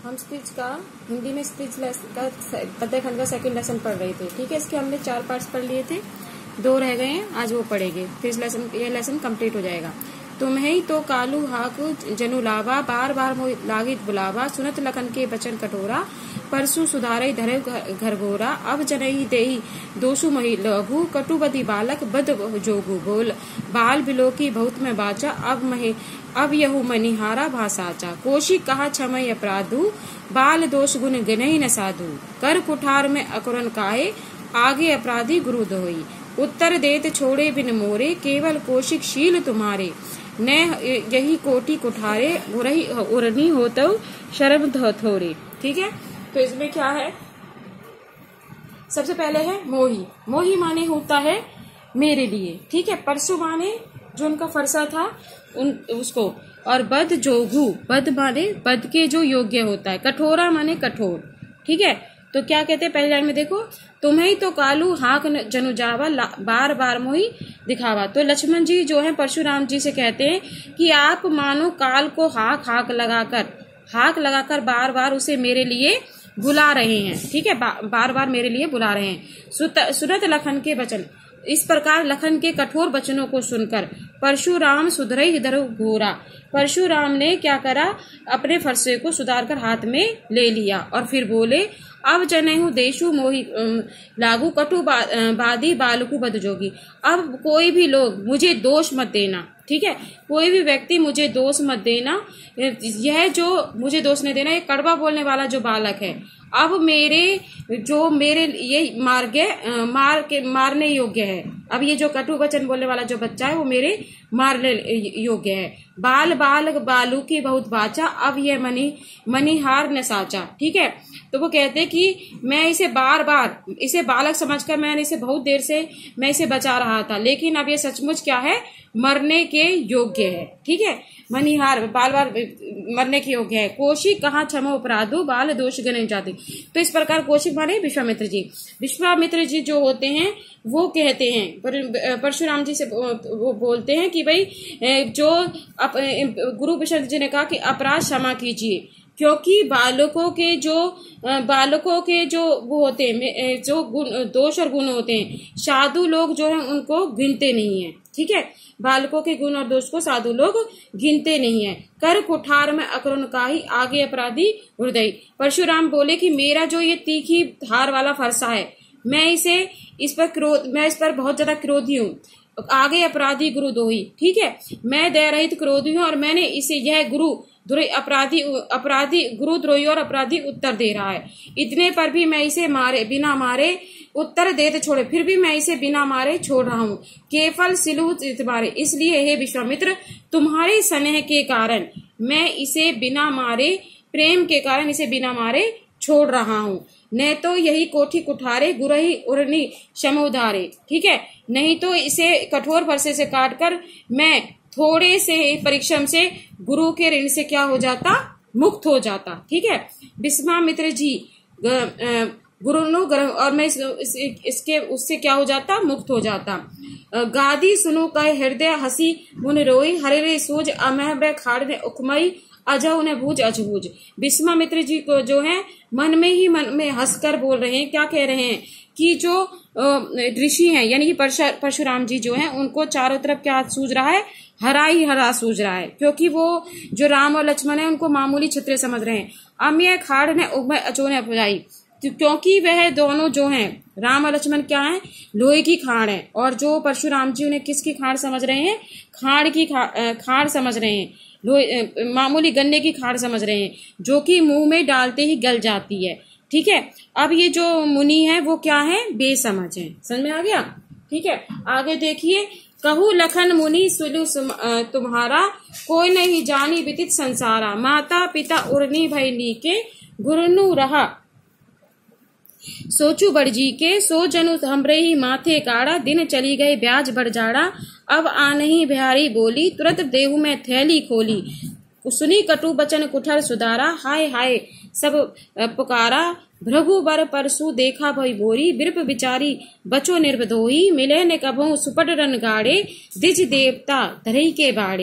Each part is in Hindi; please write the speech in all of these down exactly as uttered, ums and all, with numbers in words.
हम स्पीच का हिंदी में स्पीच का पद्य खंड का सेकंड लेसन पढ़ रहे थे। ठीक है, इसके हमने चार पार्ट्स पढ़ लिए थे, दो रह गए हैं, आज वो पढ़ेंगे, फिर इस लेसन ये लेसन कंप्लीट हो जाएगा। तुम्हें तो कालू हाक जनु लावा, बार बार मोहि लागित बुलावा, सुनत लखन के बचन कटोरा, परसु सुधारई धरे घरघोरा, अब जनई देई दोसु मही लघु, कटुबदी बालक बद जोगु बोल, बाल बिलोकी बहुत में बाचा, अब महे अब यहु मनिहारा भाषाचा, कोशिक कहा क्षमय अपराधु, बाल दोष गुण गिनई न साधु, कर कुठार में अकुरन काहे, आगे अपराधी गुरु दोई, उत्तर देत छोड़े बिन मोरे, केवल कोशिक शील तुम्हारे, न यही कोटि कुठारे, उरही उरनी हो तो शर्म थोरे। ठीक है, तो इसमें क्या है, सबसे पहले है मोही। मोही माने होता है मेरे लिए। ठीक है, परसु माने जो उनका फरसा था उन उसको, और बद जोगु, बद माने बद के जो योग्य होता है, कठोरा माने कठोर। ठीक है, तो क्या कहते हैं पहले लाइन में देखो, तुम्हें तो कालू हाक जनु जावा, बार बार मोही दिखावा। तो लक्ष्मण जी जो है परशुराम जी से कहते हैं कि आप मानो काल को हाक हाक लगाकर हाक लगाकर बार बार उसे मेरे लिए बुला रहे हैं। ठीक है, बा, बार बार मेरे लिए बुला रहे हैं। सुनत लखन के वचन, इस प्रकार लखन के कठोर वचनों को सुनकर परशुराम सुधरई इधर घोरा, परशुराम ने क्या करा, अपने फरसे को सुधार कर हाथ में ले लिया और फिर बोले, अब जनेहु देशु मोहि लागू, कटु बा, बादी बालकु बद जोगी। अब कोई भी लोग मुझे दोष मत देना। ठीक है, कोई भी व्यक्ति मुझे दोष मत देना, यह जो मुझे दोष नहीं देना, ये कड़वा बोलने वाला जो बालक है, अब मेरे जो मेरे ये मार गए मार के मारने योग्य है। अब ये जो कटु वचन बोलने वाला जो बच्चा है वो मेरे मारने योग्य है। बाल बाल बालू की बहुत बाचा, अब ये मनी मनीहार न साचा। ठीक है, तो वो कहते हैं कि मैं इसे बार बार इसे बालक समझकर मैंने इसे बहुत देर से मैं इसे बचा रहा था, लेकिन अब ये सचमुच क्या है, मरने के योग्य है। ठीक है, मनीहार बाल बार मरने के योग्य है। कोशिक कहाँ क्षमो अपराधो, बाल दोष गणे जाते। तो इस प्रकार कोशिक माने विश्वामित्र जी। विश्वामित्र जी जो होते हैं वो कहते हैं, पर, परशुराम जी से वो बोलते हैं कि भाई जो गुरु विश्वामित्र जी ने कहा कि अपराध क्षमा कीजिए, क्योंकि बालकों के जो बालकों के जो वो होते हैं, जो गुण दोष और गुण होते हैं, साधु लोग जो है उनको गिनते नहीं है। ठीक है, बालकों के गुण और दोष को साधु लोग गिनते नहीं है। कर कुठार में अकरुण काही, आगे अपराधी हृदय। परशुराम बोले कि मेरा जो ये तीखी धार वाला फरसा है, मैं इसे इस पर क्रोध मैं इस पर बहुत ज्यादा क्रोधी हूँ, आगे अपराधी गुरु दोही। ठीक है, मैं दया रहित क्रोधी हूँ और मैंने इसे यह गुरु द्रोही अपराधी अपराधी गुरु द्रोही और अपराधी उत्तर दे रहा है। इतने पर भी मैं इसे मारे बिना मारे उत्तर देते छोड़े, फिर भी मैं इसे बिना मारे छोड़ रहा हूँ, केवल सिलू मारे। इसलिए हे विश्वामित्र, तुम्हारे स्नेह के कारण मैं इसे बिना मारे, प्रेम के कारण इसे बिना मारे छोड़ रहा हूँ, न तो यही कोठी कुठारे, गुरही उरनी शमोधारे। ठीक है, नहीं तो इसे कठोर फरसे से काट कर मैं थोड़े से परिश्रम से गुरु के ऋण से क्या हो जाता, मुक्त हो जाता। ठीक है, विश्वामित्र जी गुरु नो और मैं इस, इस, इसके उससे क्या हो जाता, मुक्त हो जाता। गादी सुनो कहे हृदय हसी मुन रोई, हरे रे सूज अमह बे खाड़ ने उखमई, अजह ने भूज अजभूज। विश्वामित्र जी को जो है मन में ही मन में हंसकर बोल रहे हैं, क्या कह रहे हैं कि जो ऋषि हैं यानी कि परशुराम जी जो हैं, उनको चारों तरफ क्या सूझ रहा है, हरा ही हरा सूझ रहा है, क्योंकि वो जो राम और लक्ष्मण है उनको मामूली छित्रे समझ रहे हैं। अम्य खाड़ ने उगमय अचो ने अपजाई, क्योंकि वह दोनों जो हैं राम और लक्ष्मण क्या है, लोहे की खाड़ है, और जो परशुराम जी उन्हें किसकी खाड़ समझ रहे हैं, खाड़ की खाड़ समझ रहे हैं, लोहे मामूली गन्ने की खाड़ समझ रहे हैं, जो कि मुंह में डालते ही गल जाती है। ठीक है, अब ये जो मुनि है वो क्या है, बेसमझ है। समझ में आ गया। ठीक है, आगे देखिए, कहू लखन मुनि सुलु तुम्हारा, कोई नहीं जानी विदित संसारा, माता पिता उर्नी भय नीके, गुरुनु रहा सोचू बड़ जी के, सो जनु हमरे ही माथे काड़ा, दिन चली गए ब्याज बढ़ जाड़ा, अब आनही बिहारी बोली, तुरंत देहु में थैली खोली, सुनी कटु बचन कुठर सुधारा, हाय हाय सब पुकारा, भृगु बर परसु देखा भई बोरी, बिरप बिचारी बचो निर्भदोही, मिले ने कभों सुपट रन गाड़े, दिज देवता धरई के बाड़े,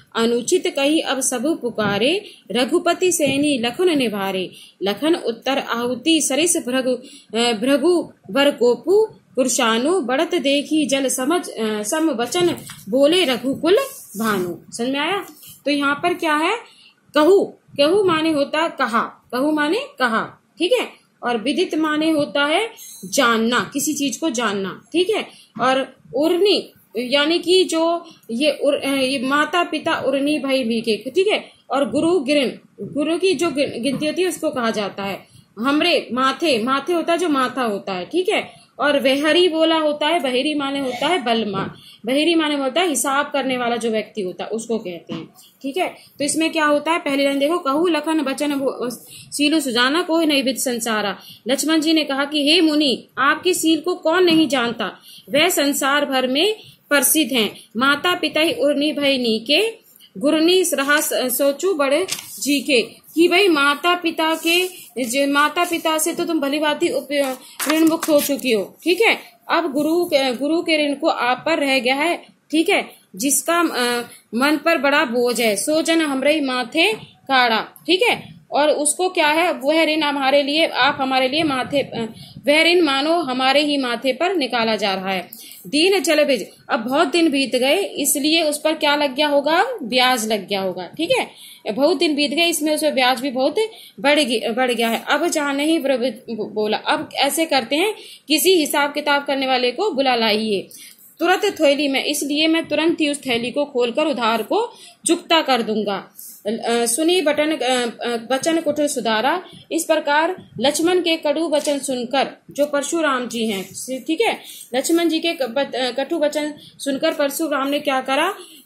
अनुचित कही अब सब पुकारे, रघुपति सैनी लखन निभारे। लखन उत्तर आहुति सरिस भृगु भृगु वर कोपु, पुरुषानु बढ़त देखी जल समझ सम वचन, बोले रघुकुल भानु। समझ में आया? तो यहाँ पर क्या है, कहू, कहू माने होता कहा, कहू माने कहा, ठीक है। और विदित माने होता है जानना, किसी चीज को जानना, ठीक है। और उर्नी यानी कि जो ये, उर, ये माता पिता उर्नी भाई भी के, ठीक है। और गुरु गिरन, गुरु की जो गिनती होती है उसको कहा जाता है। हमरे माथे, माथे होता है जो माथा होता है, ठीक है। और बहरी बोला होता है, बहरी माने होता है बलमा, बहरी माने होता है हिसाब करने वाला जो व्यक्ति होता है उसको कहते हैं, ठीक है। तो इसमें क्या होता है, पहली लाइन देखो, कहू लखन बचन सीलु सुजाना कोई नहीं विद संसारा। लक्ष्मण जी ने कहा कि हे मुनि, आपके सील को कौन नहीं जानता, वह संसार भर में प्रसिद्ध हैं। माता पिता ही उर्नी भय नी के, गुरनी रहा सोचू बड़े जी के। कि भाई माता पिता के, माता पिता से तो तुम भली भांति ऋण मुक्त हो चुकी हो, ठीक है। अब गुरु गुरु के ऋण को आप पर रह गया है, ठीक है। जिसका आ, मन पर बड़ा बोझ है, सो जन हमरे माथे काड़ा, ठीक है। और उसको क्या है, वह ऋण हमारे लिए, आप हमारे लिए माथे, वह ऋण मानो हमारे ही माथे पर निकाला जा रहा है। दीन चल बीज, अब बहुत दिन बीत गए इसलिए उस पर क्या लग गया होगा, ब्याज लग गया होगा, ठीक है। बहुत दिन बीत गए, इसमें उसमें ब्याज भी बहुत बढ़ बढ़ गया है। अब जाने ही बोला, अब ऐसे करते हैं, किसी हिसाब किताब करने वाले को बुला लाइए तुरंत थैली में, इसलिए मैं तुरंत ही उस थैली को खोलकर उधार को चुकता कर दूंगा। सुनी बटन बचन कुटिल सुधारा। इस प्रकार लक्ष्मण के कटु वचन सुनकर, जो परशुराम जी हैं, ठीक है, लक्ष्मण जी के कटु वचन सुनकर परशुराम ने क्या करा,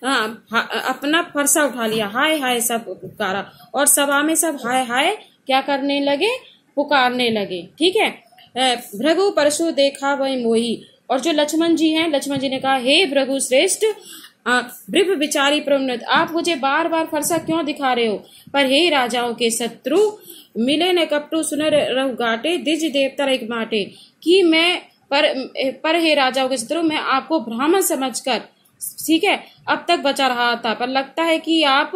अपना फरसा उठा लिया, हाय हाय सब पुकारा। और सभा में सब हाय हाय क्या करने लगे, पुकारने लगे, ठीक है। भृगु परशु देखा वही मोही। और जो लक्ष्मण जी हैं, लक्ष्मण जी ने कहा, हे भृगु श्रेष्ठ वृभ विचारी प्रवृत्त, आप मुझे बार बार फरसा क्यों दिखा रहे हो। पर हे राजाओं के शत्रु, मिले न कपटू सुनर रहु गाटे, दिज देवता एक बाटे। कि मैं पर पर हे राजाओं के शत्रु, मैं आपको ब्राह्मण समझकर, ठीक है, अब तक बचा रहा था, पर लगता है कि आप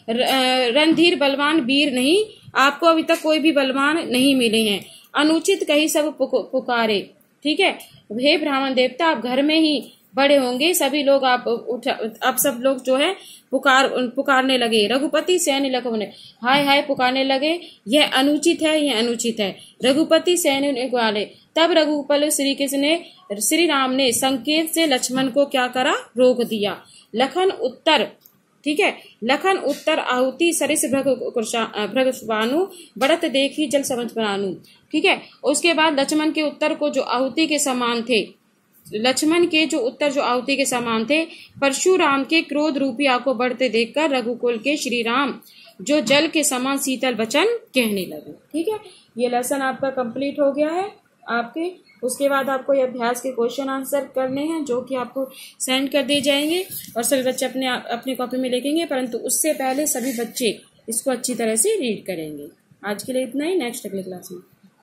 रणधीर बलवान वीर नहीं, आपको अभी तक कोई भी बलवान नहीं मिले हैं। अनुचित कही सब पुकारे, ठीक है। हे ब्राह्मण देवता, आप घर में ही बड़े होंगे, सभी लोग आप उठा, अब सब लोग जो है पुकार पुकारने लगे। रघुपति सैन्य लखन, हाय हाय पुकारने लगे, यह अनुचित है, यह अनुचित है। रघुपति सैन्य वाले, तब रघुपल श्री कृष्ण ने, श्री राम ने संकेत से लक्ष्मण को क्या करा, रोक दिया। लखन उत्तर, ठीक है, लखन उत्तर आहुति सरिस भृगु बढ़त देखी जल समझ बनानु, ठीक है। उसके बाद लक्ष्मण के उत्तर को जो आहुति के समान थे, लक्ष्मण के जो उत्तर जो आहुति के समान थे, परशुराम के क्रोध रूपी आग को बढ़ते देखकर रघुकुल के श्री राम जो जल के समान शीतल वचन कहने लगे, ठीक है। ये लेसन आपका कंप्लीट हो गया है आपके। उसके बाद आपको ये अभ्यास के क्वेश्चन आंसर करने हैं, जो कि आपको सेंड कर दिए जाएंगे और सभी बच्चे अपने अपनी कॉपी में लिखेंगे, परंतु उससे पहले सभी बच्चे इसको अच्छी तरह से रीड करेंगे। आज के लिए इतना ही, नेक्स्ट अगले क्लास में।